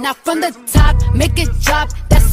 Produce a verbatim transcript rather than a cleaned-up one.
Now from the top, make it drop. That's